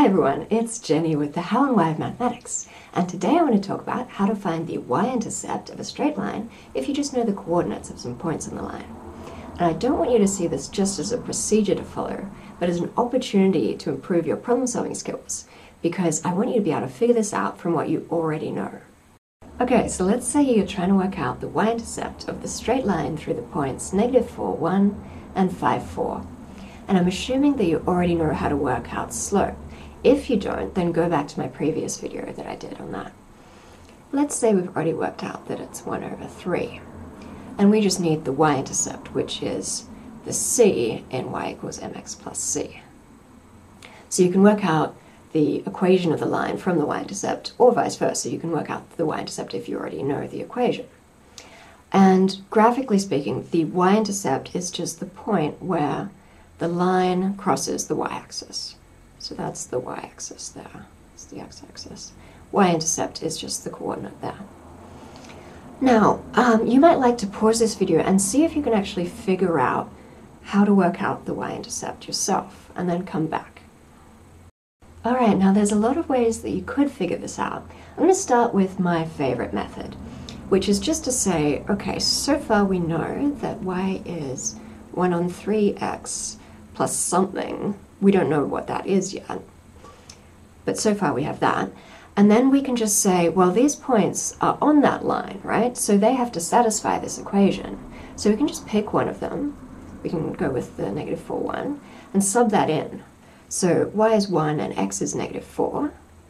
Hi everyone, it's Jenny with the How and Why of Mathematics, and today I want to talk about how to find the y-intercept of a straight line if you just know the coordinates of some points on the line. And I don't want you to see this just as a procedure to follow, but as an opportunity to improve your problem-solving skills, because I want you to be able to figure this out from what you already know. Okay, so let's say you're trying to work out the y-intercept of the straight line through the points -4, 1 and 5, 4. And I'm assuming that you already know how to work out slope. If you don't, then go back to my previous video that I did on that. Let's say we've already worked out that it's 1/3. And we just need the y-intercept, which is the c in y equals mx plus c. So you can work out the equation of the line from the y-intercept, or vice versa. You can work out the y-intercept if you already know the equation. And graphically speaking, the y-intercept is just the point where the line crosses the y-axis. So that's the y-axis there. It's the x-axis. Y-intercept is just the coordinate there. Now, you might like to pause this video and see if you can actually figure out how to work out the y-intercept yourself, and then come back. Alright, now there's a lot of ways that you could figure this out. I'm going to start with my favorite method, which is just to say, okay, so far we know that y is 1/3x plus something. We don't know what that is yet, but so far we have that. And then we can just say, well, these points are on that line, right? So they have to satisfy this equation. So we can just pick one of them. We can go with the -4, 1, and sub that in. So y is 1 and x is -4.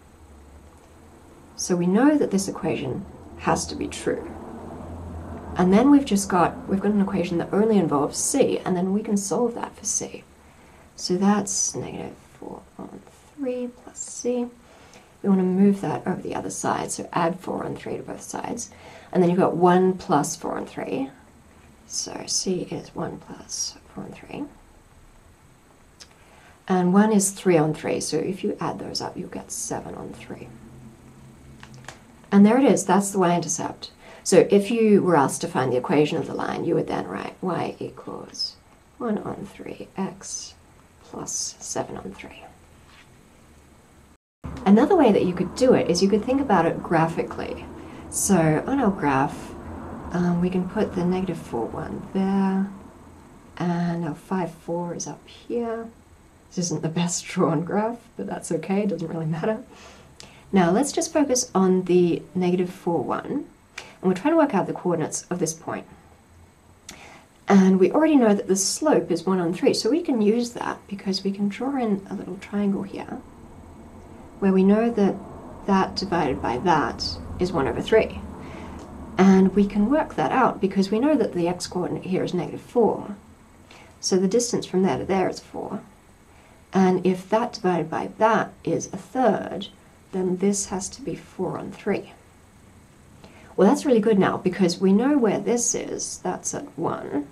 So we know that this equation has to be true. And then we've got an equation that only involves c, and then we can solve that for c. So that's -4/3 plus c. We want to move that over the other side, so add 4/3 to both sides. And then you've got 1 plus 4/3. So c is 1 plus 4/3. And 1 is 3/3, so if you add those up, you'll get 7/3. And there it is, that's the y-intercept. So if you were asked to find the equation of the line, you would then write y equals 1/3x plus 7/3. Another way that you could do it is you could think about it graphically. So on our graph, we can put the -4, 1 there, and our 5, 4 is up here. This isn't the best drawn graph, but that's okay, it doesn't really matter. Now let's just focus on the -4, 1, and we're trying to work out the coordinates of this point. And we already know that the slope is 1/3, so we can use that because we can draw in a little triangle here where we know that that divided by that is 1/3. And we can work that out because we know that the x-coordinate here is -4. So the distance from there to there is 4. And if that divided by that is 1/3, then this has to be 4/3. Well, that's really good now because we know where this is. That's at 1.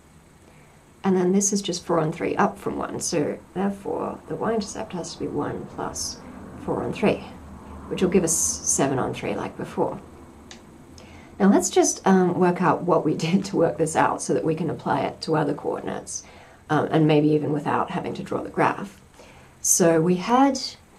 And then this is just 4/3 up from 1. So therefore, the y-intercept has to be 1 plus 4/3, which will give us 7/3 like before. Now let's just work out what we did to work this out so that we can apply it to other coordinates, and maybe even without having to draw the graph. So we had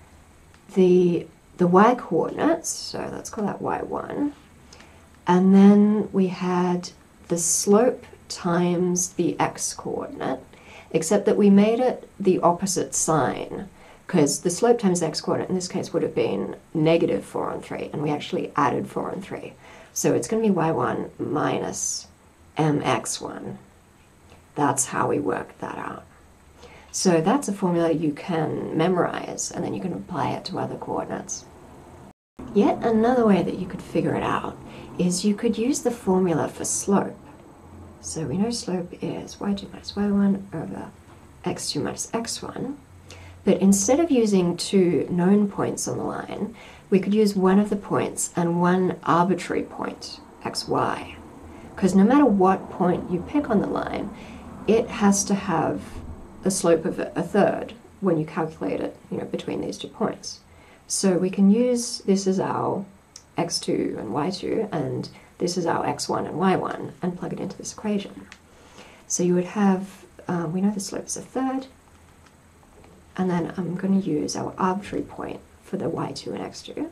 the y coordinates, so let's call that y1, and then we had the slope times the x coordinate, except that we made it the opposite sign, because the slope times the x coordinate in this case would have been -4/3, and we actually added 4/3. So it's going to be y1 minus mx1. That's how we worked that out. So that's a formula you can memorize, and then you can apply it to other coordinates. Yet another way that you could figure it out is you could use the formula for slope. So we know slope is y2 minus y1 over x2 minus x1. But instead of using two known points on the line, we could use one of the points and one arbitrary point, xy. Because no matter what point you pick on the line, it has to have a slope of 1/3 when you calculate it, between these 2 points. So we can use this as our x2 and y2, and this is our x1 and y1, and plug it into this equation. So you would have, we know the slope is 1/3, and then I'm going to use our arbitrary point for the y2 and x2.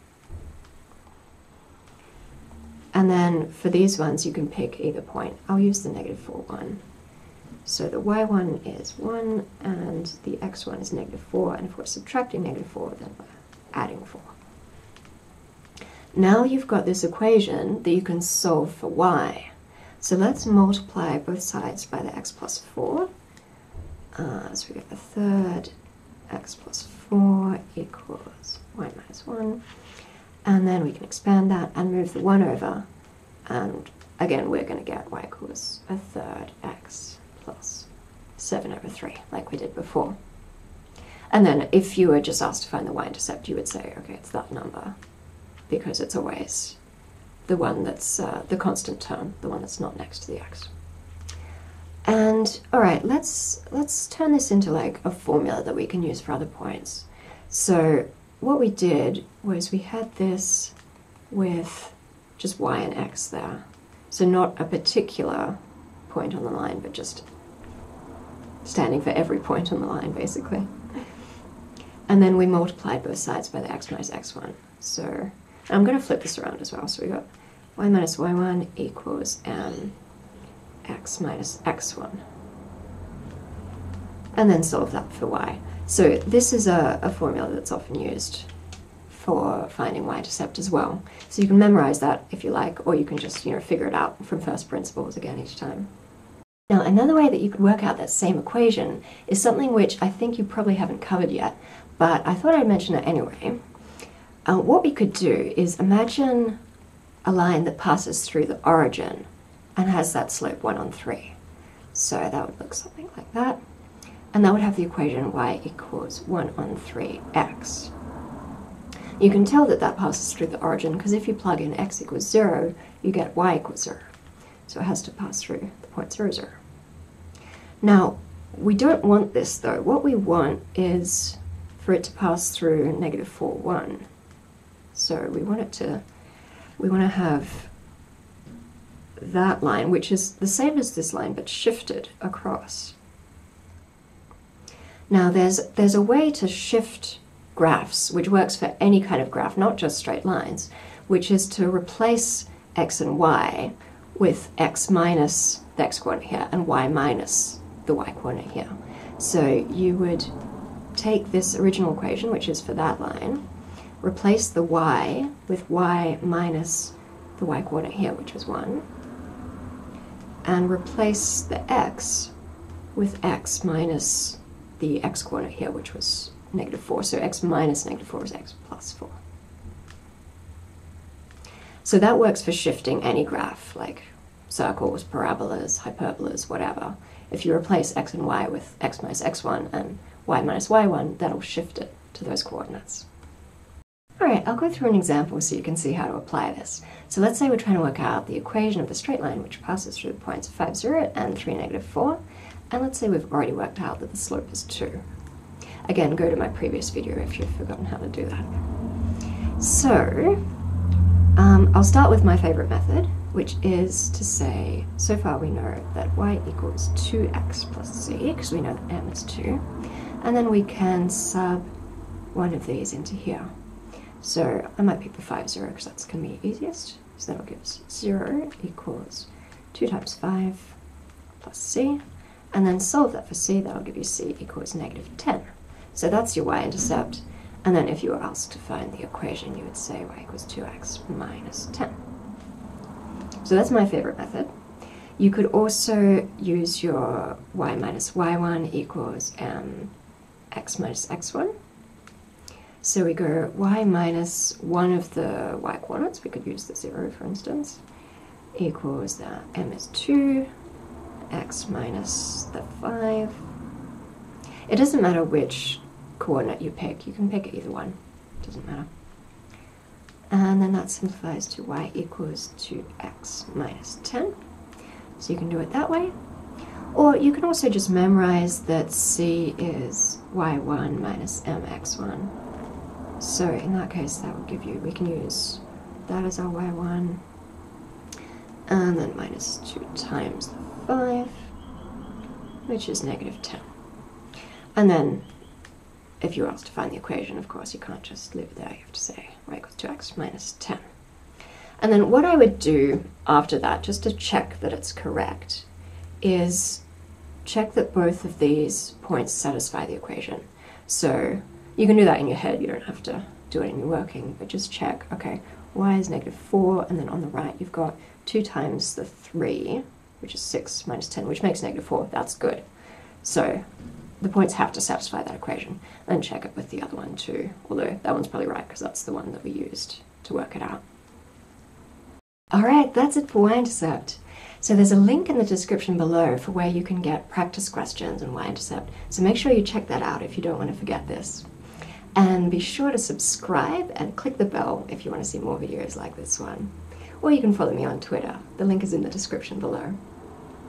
And then for these ones, you can pick either point. I'll use the -4 one. So the y1 is 1, and the x1 is -4, and if we're subtracting -4, then we're adding 4. Now you've got this equation that you can solve for y. So let's multiply both sides by the x plus 4. So we get the third x plus 4 equals y minus 1. And then we can expand that and move the 1 over. And again, we're going to get y equals a third x plus 7 over 3, like we did before. And then if you were just asked to find the y-intercept, you would say, okay, it's that number, because it's always the one that's the constant term, the one that's not next to the x. And all right, let's turn this into like a formula that we can use for other points. So what we did was we had this with just y and x there. So not a particular point on the line, but just standing for every point on the line, basically. And then we multiplied both sides by the x minus x1. So I'm going to flip this around as well. So we got y minus y1 equals x minus x1. And then solve that for y. So this is a formula that's often used for finding y-intercept as well. So you can memorize that if you like, or you can just, figure it out from first principles again each time. Now, another way that you could work out that same equation is something which I think you probably haven't covered yet, but I thought I'd mention it anyway. What we could do is imagine a line that passes through the origin and has that slope 1 on 3. So that would look something like that. And that would have the equation y equals 1 on 3x. You can tell that that passes through the origin because if you plug in x equals 0, you get y equals 0. So it has to pass through the point 0, 0. Now, we don't want this though. What we want is for it to pass through -4, 1. So we want to have that line, which is the same as this line, but shifted across. Now there's a way to shift graphs, which works for any kind of graph, not just straight lines, which is to replace x and y with x minus the x coordinate here and y minus the y coordinate here. So you would take this original equation, which is for that line, replace the y with y minus the y coordinate here, which was 1, and replace the x with x minus the x coordinate here, which was -4. So x minus -4 is x plus 4. So that works for shifting any graph, like circles, parabolas, hyperbolas, whatever. If you replace x and y with x minus x1 and y minus y1, that'll shift it to those coordinates. Alright, I'll go through an example so you can see how to apply this. So let's say we're trying to work out the equation of the straight line which passes through the points 5, 0 and 3, -4. And let's say we've already worked out that the slope is 2. Again, go to my previous video if you've forgotten how to do that. So, I'll start with my favorite method, which is to say, so far we know that y equals 2x plus c, because we know that m is 2. And then we can sub one of these into here. So I might pick the 5, 0, because that's going to be easiest. So that'll give us 0 equals 2 times 5 plus c. And then solve that for c, that'll give you c equals -10. So that's your y-intercept. And then if you were asked to find the equation, you would say y equals 2x minus 10. So that's my favorite method. You could also use your y minus y1 equals x minus x1. So we go y minus one of the y coordinates, we could use the 0 for instance, equals that m is 2, x minus the 5. It doesn't matter which coordinate you pick, you can pick either one, it doesn't matter. And then that simplifies to y equals 2x minus 10. So you can do it that way. Or you can also just memorize that c is y1 minus mx1. So in that case, that would give you, we can use that as our y1, and then minus 2 times the 5, which is -10. And then if you were asked to find the equation, of course, you can't just leave it there. You have to say y equals 2x minus 10. And then what I would do after that, just to check that it's correct, is check that both of these points satisfy the equation. So you can do that in your head, you don't have to do it in your working, but just check, okay, y is -4, and then on the right you've got 2 times the 3, which is 6 minus 10, which makes -4, that's good. So the points have to satisfy that equation. Then check it with the other one too, although that one's probably right because that's the one that we used to work it out. Alright, that's it for y-intercept. So there's a link in the description below for where you can get practice questions on y-intercept, so make sure you check that out if you don't want to forget this. And be sure to subscribe and click the bell if you want to see more videos like this one. Or you can follow me on Twitter. The link is in the description below.